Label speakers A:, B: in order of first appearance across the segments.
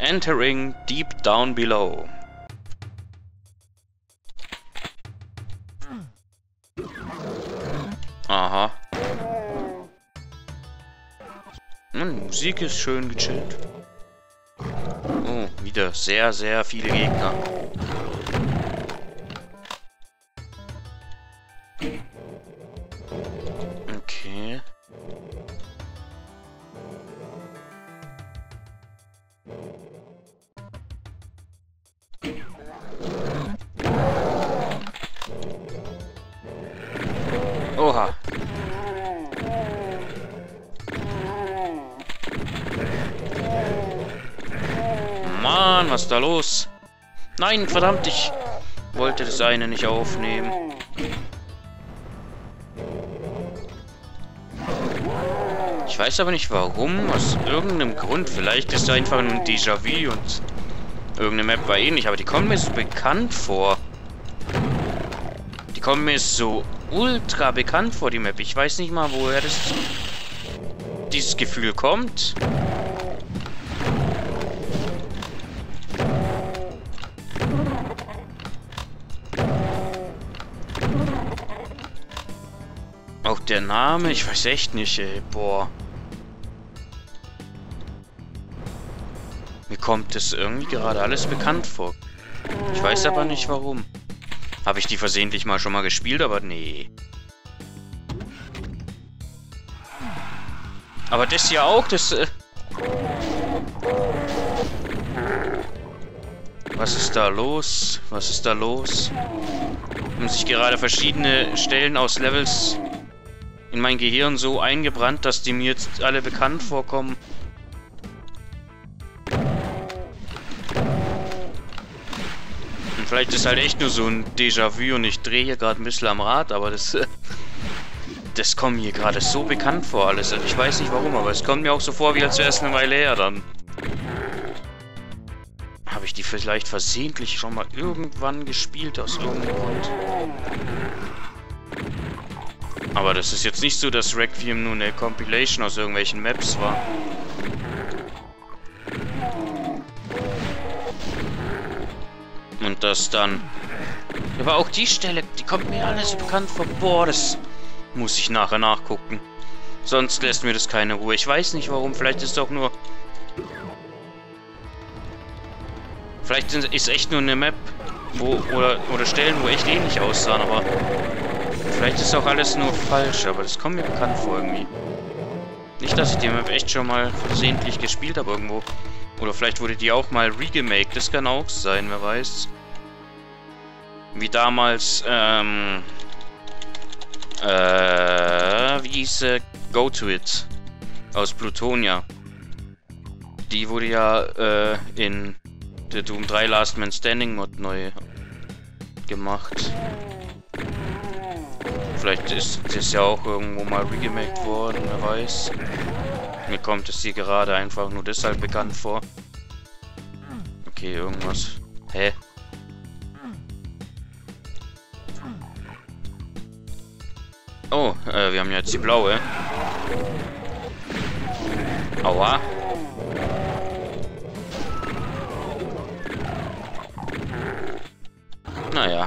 A: Entering deep down below. Aha. Musik ist schön gechillt. Oh, wieder sehr, sehr viele Gegner. Okay. Oha. Mann, was ist da los? Nein, verdammt, ich wollte das eine nicht aufnehmen. Ich weiß aber nicht warum, aus irgendeinem Grund. Vielleicht ist es einfach nur ein Déjà-vu und irgendeine Map war ähnlich, aber die kommen mir so bekannt vor. Die kommen mir so ultra bekannt vor, die Map. Ich weiß nicht mal, woher dieses Gefühl kommt. Auch der Name, ich weiß echt nicht, ey. Boah. Mir kommt das irgendwie gerade alles bekannt vor. Ich weiß aber nicht warum. Habe ich die versehentlich mal schon mal gespielt, aber nee. Aber das hier auch, das... Was ist da los? Was ist da los? Haben sich gerade verschiedene Stellen aus Levels in mein Gehirn so eingebrannt, dass die mir jetzt alle bekannt vorkommen. Und vielleicht ist halt echt nur so ein Déjà-vu und ich drehe hier gerade ein bisschen am Rad, aber das kommt mir gerade so bekannt vor alles. Also ich weiß nicht warum, aber es kommt mir auch so vor, wie als wäre es eine Weile her dann. Habe ich die vielleicht versehentlich schon mal irgendwann gespielt, aus irgendeinem Grund? Aber das ist jetzt nicht so, dass Requiem nur eine Compilation aus irgendwelchen Maps war. Und das dann... Aber auch die Stelle, die kommt mir alles bekannt vor. Boah, das muss ich nachher nachgucken. Sonst lässt mir das keine Ruhe. Ich weiß nicht warum, vielleicht ist es auch nur... Vielleicht ist echt nur eine Map, oder Stellen, wo echt ähnlich aussahen, aber... Vielleicht ist auch alles nur falsch, aber das kommt mir bekannt vor irgendwie. Nicht, dass ich die Map echt schon mal versehentlich gespielt habe irgendwo. Oder vielleicht wurde die auch mal regemaked, das kann auch sein, wer weiß. Wie damals, wie hieß Go To It aus Plutonia. Die wurde ja, in der Doom 3 Last Man Standing Mod neu gemacht. Vielleicht ist das ja auch irgendwo mal regemaked worden, wer weiß. Mir kommt es hier gerade einfach nur deshalb bekannt vor. Okay, irgendwas. Hä? Oh, wir haben jetzt die blaue. Aua. Naja.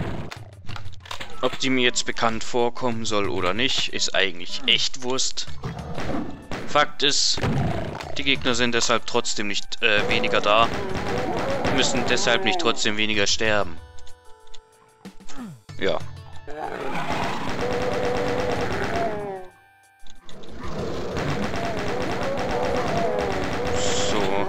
A: Ob die mir jetzt bekannt vorkommen soll oder nicht, ist eigentlich echt Wurst. Fakt ist, die Gegner sind deshalb trotzdem nicht weniger da. Müssen deshalb nicht trotzdem weniger sterben. Ja. So.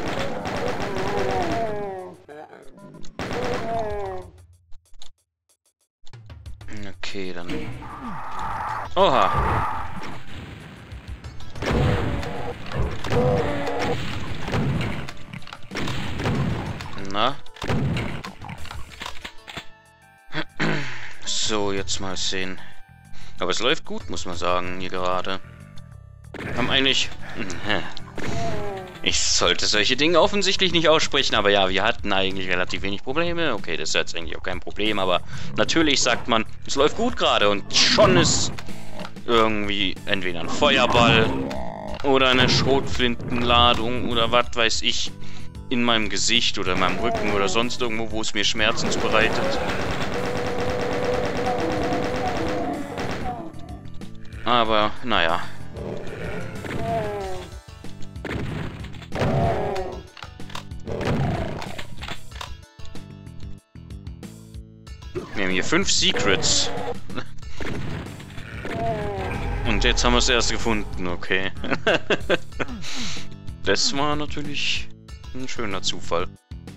A: Okay, dann... Oha! Na? So, jetzt mal sehen. Aber es läuft gut, muss man sagen, hier gerade. Haben eigentlich... Ich sollte solche Dinge offensichtlich nicht aussprechen, aber ja, wir hatten eigentlich relativ wenig Probleme. Okay, das ist jetzt eigentlich auch kein Problem, aber natürlich sagt man, es läuft gut gerade und schon ist irgendwie entweder ein Feuerball oder eine Schrotflintenladung oder was weiß ich in meinem Gesicht oder in meinem Rücken oder sonst irgendwo, wo es mir Schmerzen bereitet. Aber, naja. Wir haben hier 5 Secrets. Und jetzt haben wir es erst gefunden, okay. Das war natürlich ein schöner Zufall.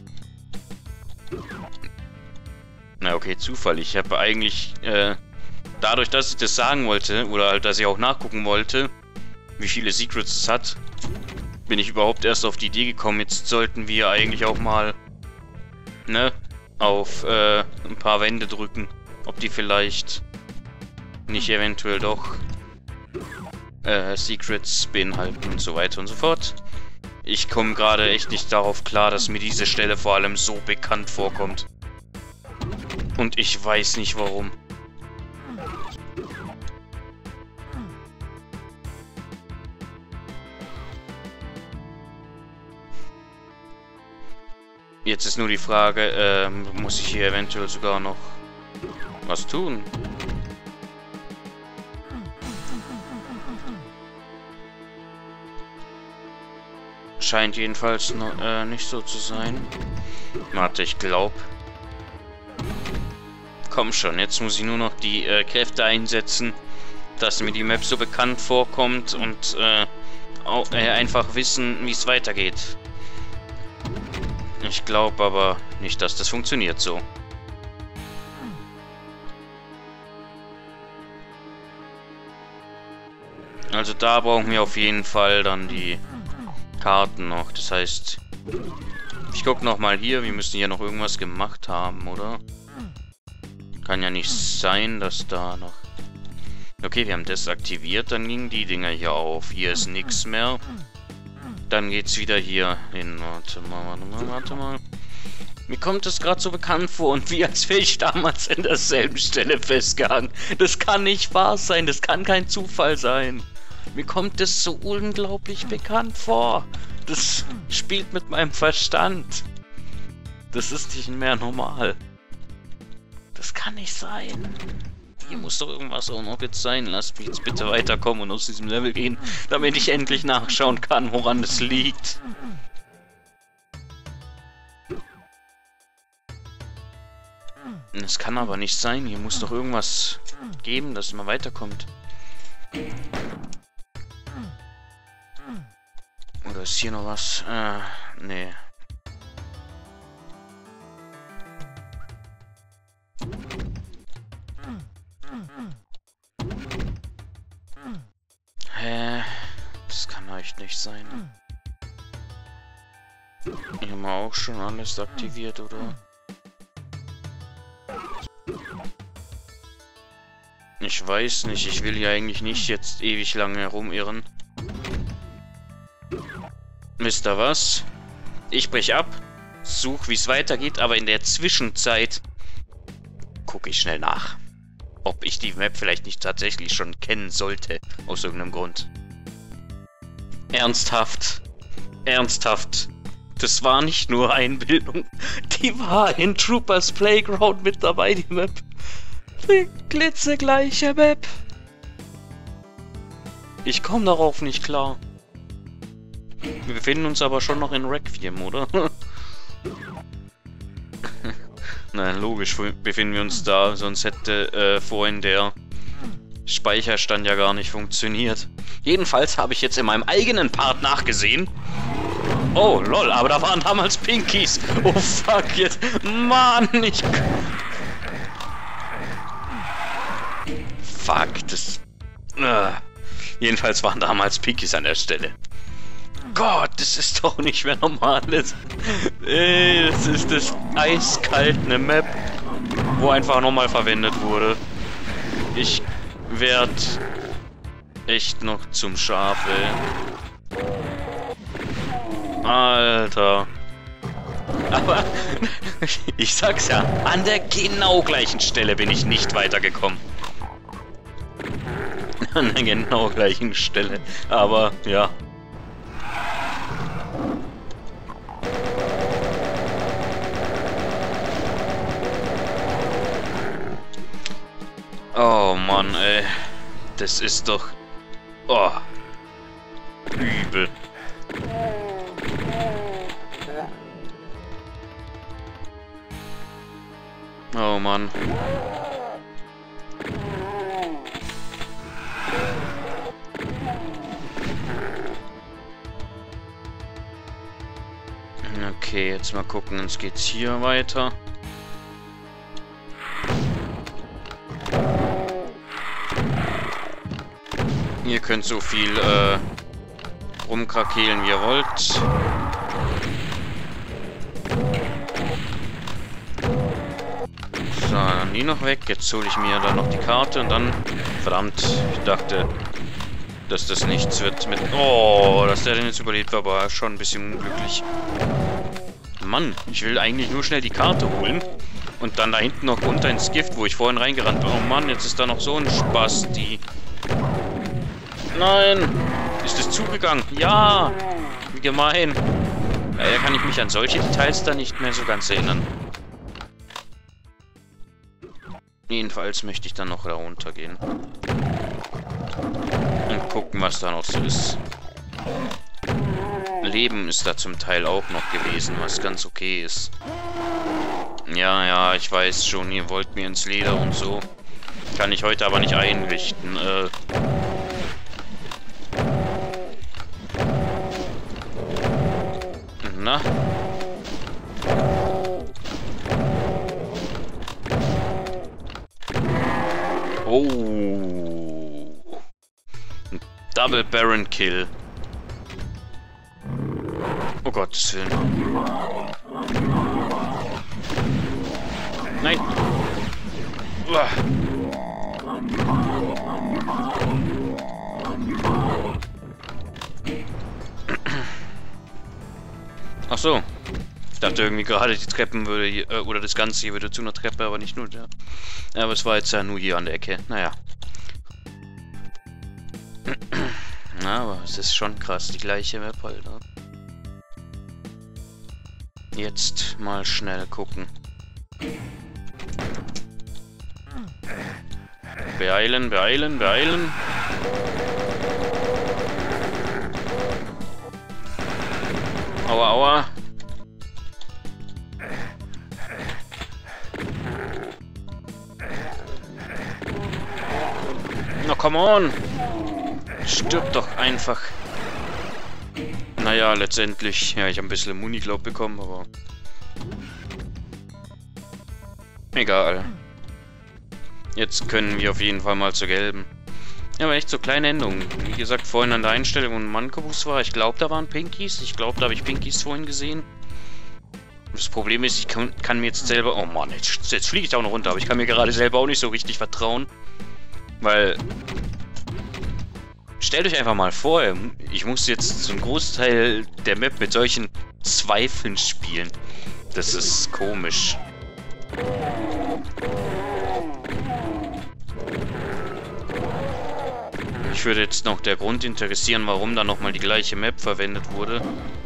A: Na okay, Zufall. Ich habe eigentlich, dadurch, dass ich das sagen wollte, oder halt, dass ich auch nachgucken wollte, wie viele Secrets es hat, bin ich überhaupt erst auf die Idee gekommen, jetzt sollten wir eigentlich auch mal, ne, auf ein paar Wände drücken. Ob die vielleicht nicht eventuell doch Secrets beinhalten und so weiter und so fort. Ich komme gerade echt nicht darauf klar, dass mir diese Stelle vor allem so bekannt vorkommt. Und ich weiß nicht warum. Jetzt ist nur die Frage, muss ich hier eventuell sogar noch was tun? Scheint jedenfalls noch, nicht so zu sein. Warte, ich glaube. Komm schon, jetzt muss ich nur noch die Kräfte einsetzen, dass mir die Map so bekannt vorkommt und auch, einfach wissen, wie es weitergeht. Ich glaube aber nicht, dass das funktioniert so. Also da brauchen wir auf jeden Fall dann die Karten noch. Das heißt, ich gucke nochmal hier. Wir müssen hier noch irgendwas gemacht haben, oder? Kann ja nicht sein, dass da noch... Okay, wir haben das aktiviert. Dann gingen die Dinger hier auf. Hier ist nichts mehr. Dann geht's wieder hier hin. Warte mal. Mir kommt es gerade so bekannt vor und wie als wäre ich damals in derselben Stelle festgehangen. Das kann nicht wahr sein. Das kann kein Zufall sein. Mir kommt es so unglaublich bekannt vor. Das spielt mit meinem Verstand. Das ist nicht mehr normal. Das kann nicht sein. Hier muss doch irgendwas auch noch jetzt sein. Lasst mich jetzt bitte weiterkommen und aus diesem Level gehen, damit ich endlich nachschauen kann, woran es liegt. Es kann aber nicht sein. Hier muss doch irgendwas geben, dass man weiterkommt. Oder ist hier noch was? Nee. Hä? Das kann echt nicht sein. Hier haben wir auch schon alles aktiviert, oder? Ich weiß nicht, ich will ja eigentlich nicht jetzt ewig lange herumirren. Wisst ihr was? Ich brech ab, such, wie es weitergeht, aber in der Zwischenzeit gucke ich schnell nach, ob ich die Map vielleicht nicht tatsächlich schon kennen sollte, aus irgendeinem Grund. Ernsthaft? Ernsthaft? Das war nicht nur Einbildung, die war in Troopers Playground mit dabei, die Map. Die glitzegleiche Map. Ich komme darauf nicht klar. Wir befinden uns aber schon noch in Requiem, oder? Nein, logisch befinden wir uns da, sonst hätte vorhin der Speicherstand ja gar nicht funktioniert. Jedenfalls habe ich jetzt in meinem eigenen Part nachgesehen. Oh, lol, aber da waren damals Pinkies. Oh, fuck, jetzt. Mann, ich... Fuck, das... Jedenfalls waren damals Pinkies an der Stelle. Gott, das ist doch nicht mehr normal. Das ist das eiskalt eine Map, wo einfach nochmal verwendet wurde. Ich werde echt noch zum Schaf, ey. Alter. Aber ich sag's ja, an der genau gleichen Stelle bin ich nicht weitergekommen. An der genau gleichen Stelle. Aber, ja. Mann, ey. Das ist doch... Oh. Übel. Oh Mann. Okay, jetzt mal gucken, jetzt geht's hier weiter. Ihr könnt so viel rumkrakeelen, wie ihr wollt. So, dann die noch weg. Jetzt hole ich mir dann noch die Karte und dann... Verdammt, ich dachte, dass das nichts wird mit... Oh, dass der denn jetzt überlebt war, aber schon ein bisschen unglücklich. Mann, ich will eigentlich nur schnell die Karte holen. Und dann da hinten noch runter ins Gift, wo ich vorhin reingerannt bin. Oh Mann, jetzt ist da noch so ein Spasti. Nein! Ist es zugegangen? Ja! Wie gemein. Daher kann ich mich an solche Details da nicht mehr so ganz erinnern. Jedenfalls möchte ich dann noch da runtergehen. Und gucken, was da noch so ist. Leben ist da zum Teil auch noch gewesen, was ganz okay ist. Ja, ja, ich weiß schon, ihr wollt mir ins Leder und so. Kann ich heute aber nicht einrichten. Na? Oh. Double Baron Kill. Oh Gottes Willen. Nein. Uah. Ach so. Ich dachte irgendwie gerade, die Treppen würde hier, oder das Ganze hier würde zu einer Treppe, aber nicht nur der. Ja, aber es war jetzt ja nur hier an der Ecke. Naja. Na, aber es ist schon krass, die gleiche Map, Alter. Jetzt mal schnell gucken. Beeilen, beeilen, beeilen. Aua, aua. Na, come on. Stirb doch einfach. Naja, letztendlich. Ja, ich habe ein bisschen Muni, glaub, bekommen, aber... Egal. Jetzt können wir auf jeden Fall mal zur gelben. Ja, aber echt so kleine Änderungen. Wie gesagt, vorhin an der Einstellung, wo ein Mankobus war. Ich glaube, da waren Pinkies. Ich glaube, da habe ich Pinkies vorhin gesehen. Das Problem ist, ich kann mir jetzt selber... Oh Mann, jetzt fliege ich da auch noch runter. Aber ich kann mir gerade selber auch nicht so richtig vertrauen. Weil... Stellt euch einfach mal vor, ich muss jetzt so einen Großteil der Map mit solchen Zweifeln spielen. Das ist komisch. Mich würde jetzt noch der Grund interessieren, warum da nochmal die gleiche Map verwendet wurde.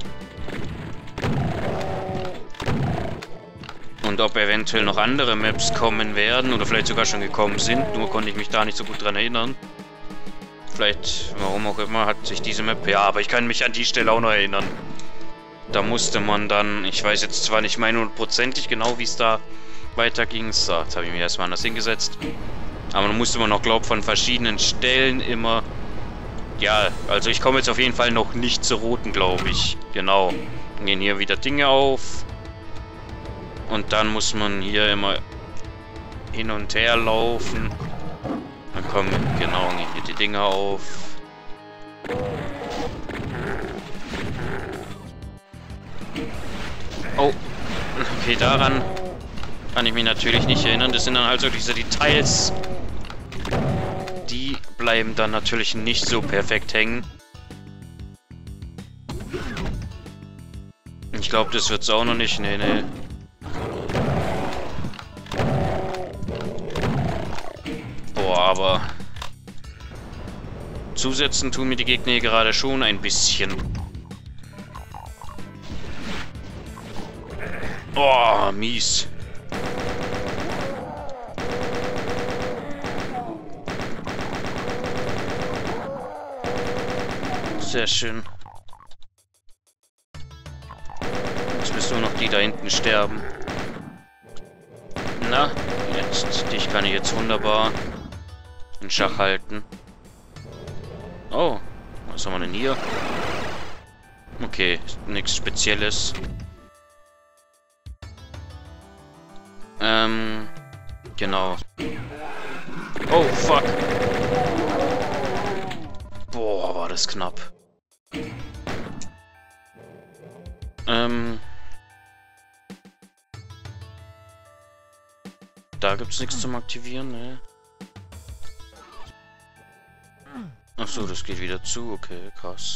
A: Und ob eventuell noch andere Maps kommen werden oder vielleicht sogar schon gekommen sind. Nur konnte ich mich da nicht so gut dran erinnern. Vielleicht, warum auch immer, hat sich diese Map... Ja, aber ich kann mich an die Stelle auch noch erinnern. Da musste man dann... Ich weiß jetzt zwar nicht mehr hundertprozentig genau, wie es da weiterging. So, jetzt habe ich mich erstmal anders hingesetzt. Aber dann musste man noch, glaube ich, von verschiedenen Stellen immer... Ja, also ich komme jetzt auf jeden Fall noch nicht zur roten, glaube ich. Genau. Dann gehen hier wieder Dinge auf. Und dann muss man hier immer hin und her laufen. Dann kommen, genau, hier die Dinger auf. Oh, okay, daran kann ich mich natürlich nicht erinnern. Das sind dann also diese Details. Die bleiben dann natürlich nicht so perfekt hängen. Ich glaube, das wird's auch noch nicht. Nee, nee. Boah, aber zusetzen tun mir die Gegner hier gerade schon ein bisschen. Oh, mies. Sehr schön. Jetzt müssen nur noch die da hinten sterben. Na, jetzt. Dich kann ich jetzt wunderbar in Schach halten. Oh, was haben wir denn hier? Okay, nichts Spezielles. Genau. Oh, fuck. Boah, war das knapp. Da gibt's nichts zum Aktivieren, ne? Achso, das geht wieder zu. Okay, krass.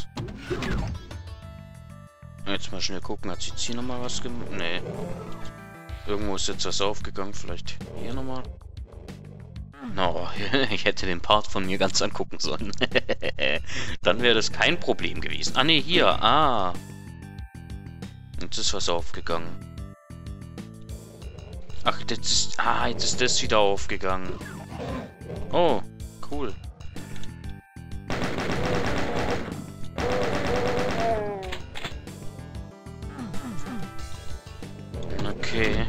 A: Jetzt mal schnell gucken. Hat sich hier nochmal was gemacht? Nee. Irgendwo ist jetzt was aufgegangen. Vielleicht hier nochmal. No, ich hätte den Part von mir ganz angucken sollen. Dann wäre das kein Problem gewesen. Ah, ne, hier. Ah. Jetzt ist was aufgegangen. Ach, jetzt ist... Ah, jetzt ist das wieder aufgegangen. Oh, cool. Okay.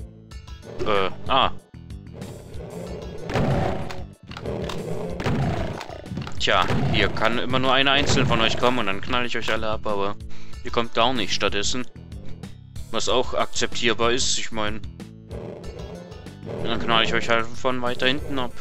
A: Tja, hier kann immer nur einer einzeln von euch kommen und dann knall ich euch alle ab, aber ihr kommt gar nicht stattdessen. Was auch akzeptierbar ist, ich meine... Dann knall ich euch halt von weiter hinten ab.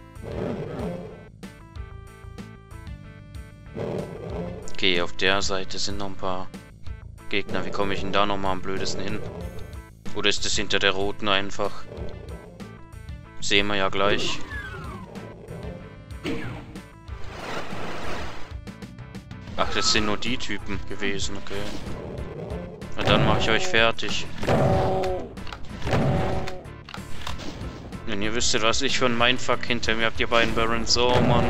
A: Okay, auf der Seite sind noch ein paar Gegner. Wie komme ich denn da nochmal am blödesten hin? Oder ist das hinter der roten einfach? Sehen wir ja gleich. Ach, das sind nur die Typen gewesen, okay. Na dann mache ich euch fertig. Wenn ihr wüsstet, was ich für ein Mindfuck hinter mir habt, ihr beiden Barons. Oh, Mann.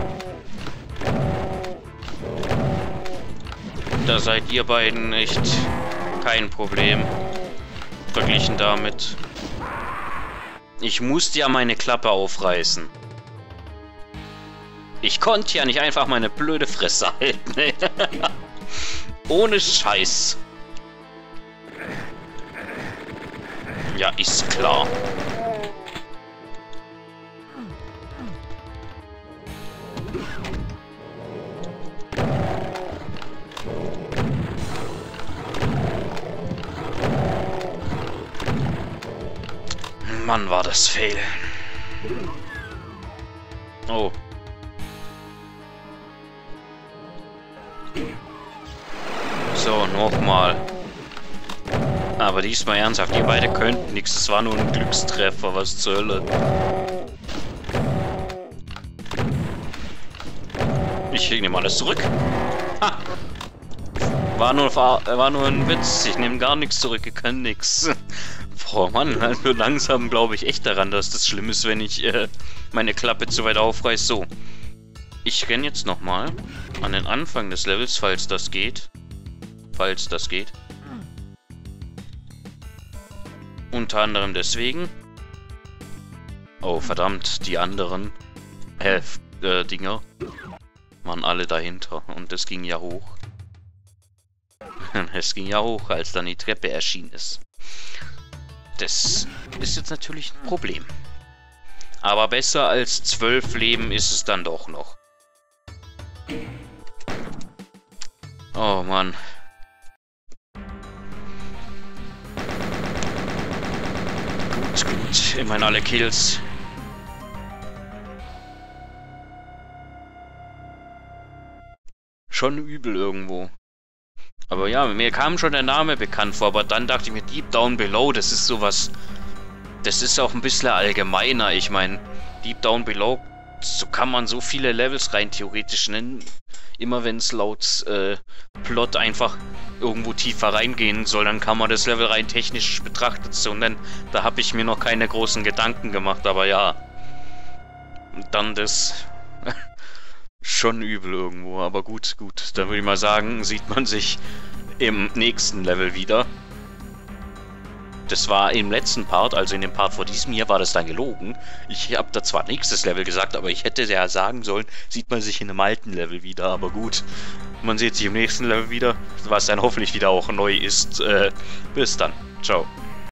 A: Da seid ihr beiden echt kein Problem. Verglichen damit. Ich musste ja meine Klappe aufreißen. Ich konnte ja nicht einfach meine blöde Fresse halten. Ohne Scheiß. Ja, ist klar. Mann, war das fail. Oh. So, nochmal. Aber diesmal ernsthaft, ihr beide könnten nichts. Es war nur ein Glückstreffer, was zur Hölle. Ich nehme alles zurück. Ha! War nur ein Witz. Ich nehme gar nichts zurück, ihr könnt nichts. Boah, Mann, also langsam glaube ich echt daran, dass das schlimm ist, wenn ich meine Klappe zu weit aufreiße. So. Ich renne jetzt nochmal an den Anfang des Levels, falls das geht. Falls das geht. Unter anderem deswegen. Oh, verdammt, die anderen Dinger waren alle dahinter. Und es ging ja hoch. Es ging ja hoch, als dann die Treppe erschienen ist. Das ist jetzt natürlich ein Problem. Aber besser als 12 Leben ist es dann doch noch. Oh Mann. Gut, gut. Immerhin alle Kills. Schon übel irgendwo. Aber ja, mir kam schon der Name bekannt vor, aber dann dachte ich mir, Deep Down Below, das ist sowas... Das ist auch ein bisschen allgemeiner, ich meine, Deep Down Below, so kann man so viele Levels rein theoretisch nennen. Immer wenn es laut Plot einfach irgendwo tiefer reingehen soll, dann kann man das Level rein technisch betrachtet so nennen. Da habe ich mir noch keine großen Gedanken gemacht, aber ja. Und dann das... Schon übel irgendwo, aber gut, gut. Dann würde ich mal sagen, sieht man sich im nächsten Level wieder. Das war im letzten Part, also in dem Part vor diesem hier, war das dann gelogen. Ich habe da zwar nächstes Level gesagt, aber ich hätte ja sagen sollen, sieht man sich in einem alten Level wieder, aber gut. Man sieht sich im nächsten Level wieder, was dann hoffentlich wieder auch neu ist. Bis dann. Ciao.